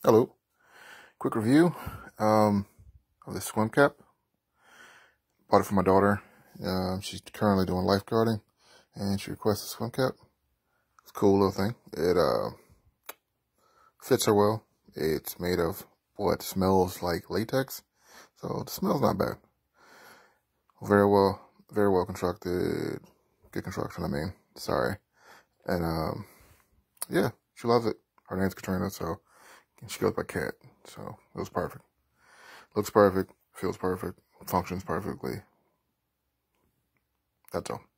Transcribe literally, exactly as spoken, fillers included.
Hello, quick review um, of this swim cap. Bought it for my daughter. Um, she's currently doing lifeguarding, and she requested a swim cap. It's a cool little thing. It uh, fits her well. It's made of what smells like latex, so the smell's not bad. Very well, very well constructed. Good construction, I mean. Sorry. And um, yeah, she loves it. Her name's Katrina, so she goes by Cat. So it was perfect. Looks perfect, feels perfect, functions perfectly. That's all.